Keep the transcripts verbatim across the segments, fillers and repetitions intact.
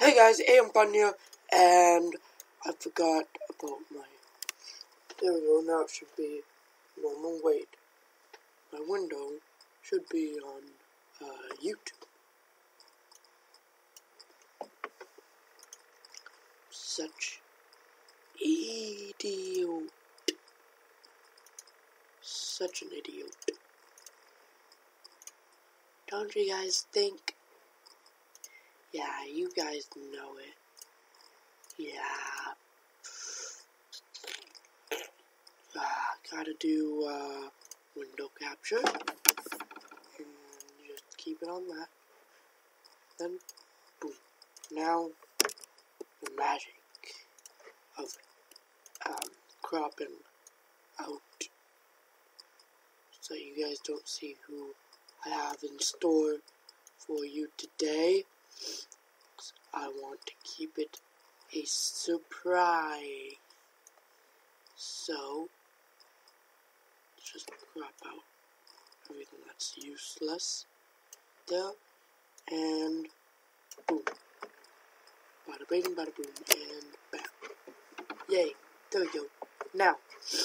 Hey guys, A M Fun here, and I forgot about my, there we go, now it should be normal weight. My window should be on uh, YouTube. Such idiot. Such an idiot. Don't you guys think? Yeah, you guys know it. Yeah. Uh, gotta do uh, window capture. And just keep it on that. Then, boom. Now, the magic of um, cropping out. So you guys don't see who I have in store for you today. I want to keep it a surprise. So, just crop out everything that's useless there, and boom. Bada bing, bada boom, and bam. Yay, there we go. Now,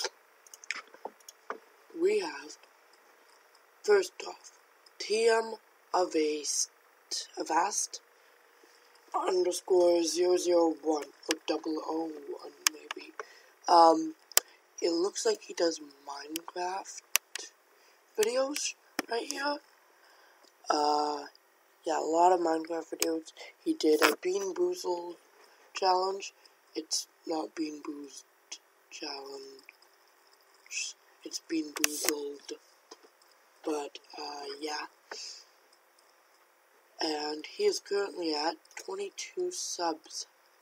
we have, first off, T M Avast, Avast underscore zero zero one, or double O one maybe. Um, it looks like he does Minecraft videos right here. Uh, yeah, a lot of Minecraft videos. He did a Bean Boozled challenge. It's not Bean Boozled challenge. It's Bean Boozled. But, uh, yeah. And he is currently at twenty-two subs.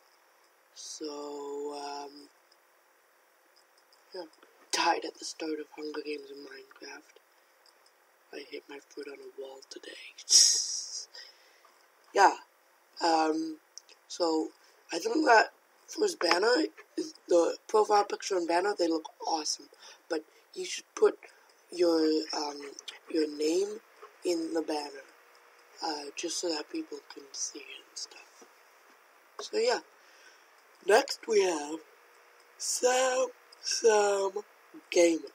So, um, yeah. Died at the start of Hunger Games in Minecraft. I hit my foot on a wall today. Yeah. Um, so, I think that for his banner, the profile picture and banner, they look awesome. But you should put your, um, your name in the banner. Uh, just so that people can see it and stuff. So, yeah. Next, we have Sam Sam Gaming.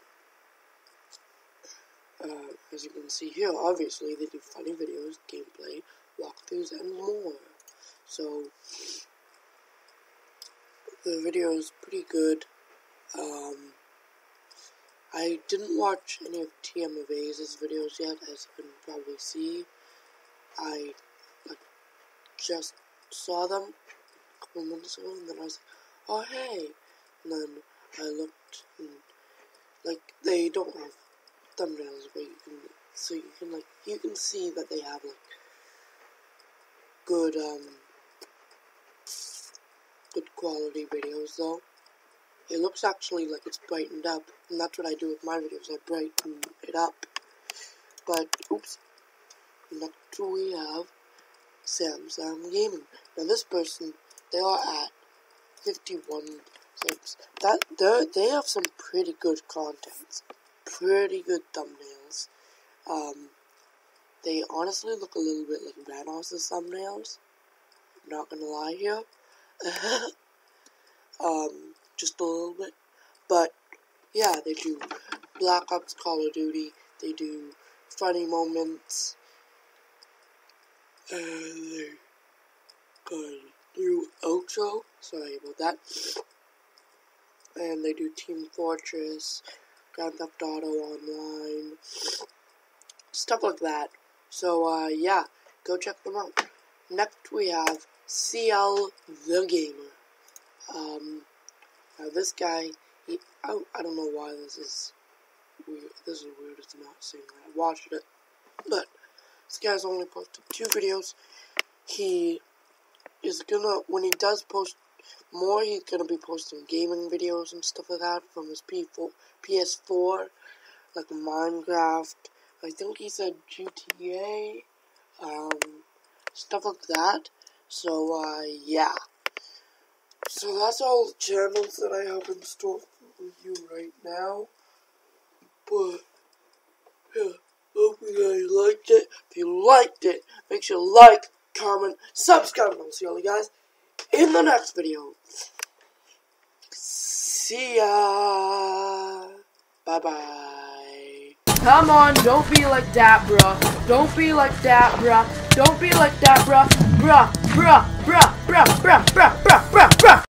Uh, as you can see here, obviously, they do funny videos, gameplay, walkthroughs, and more. So, the video is pretty good. Um, I didn't watch any of T M Avast's videos yet, as you can probably see. I like, just saw them a couple minutes ago, and then I was like, oh hey, and then I looked, and like, they don't have thumbnails, but you can, so you can like, you can see that they have like, good, um, good quality videos though. It looks actually like it's brightened up, and that's what I do with my videos, I brighten it up. But, oops, next we have Sam Sam Gaming. Now this person, they are at fifty-one subs. That they they have some pretty good content, pretty good thumbnails. Um, they honestly look a little bit like Vanoss's thumbnails. I'm not gonna lie here. um, just a little bit, but yeah, they do Black Ops, Call of Duty. They do funny moments. And they got new outro, sorry about that. And they do Team Fortress, Grand Theft Auto Online, stuff like that. So, uh, yeah, go check them out. Next we have C L the Gamer. Um, now this guy, he, I, I don't know why this is weird. This is weird, it's not saying that I watched it. But, this guy's only posted two videos. He is gonna, when he does post more, he's gonna be posting gaming videos and stuff like that from his P four, P S four, like Minecraft, I think he said G T A, um, stuff like that. So, uh, yeah. So that's all the channels that I have in store for you right now. But, yeah. Hope you guys liked it. If you liked it, make sure to like, comment, subscribe, and I'll see all you guys in the next video. See ya. Bye-bye. Come on, don't be like that, bruh. Don't be like that, bruh. Don't be like that, bruh. Bruh, bruh, bruh, bruh, bruh, bruh, bruh, bruh, bruh.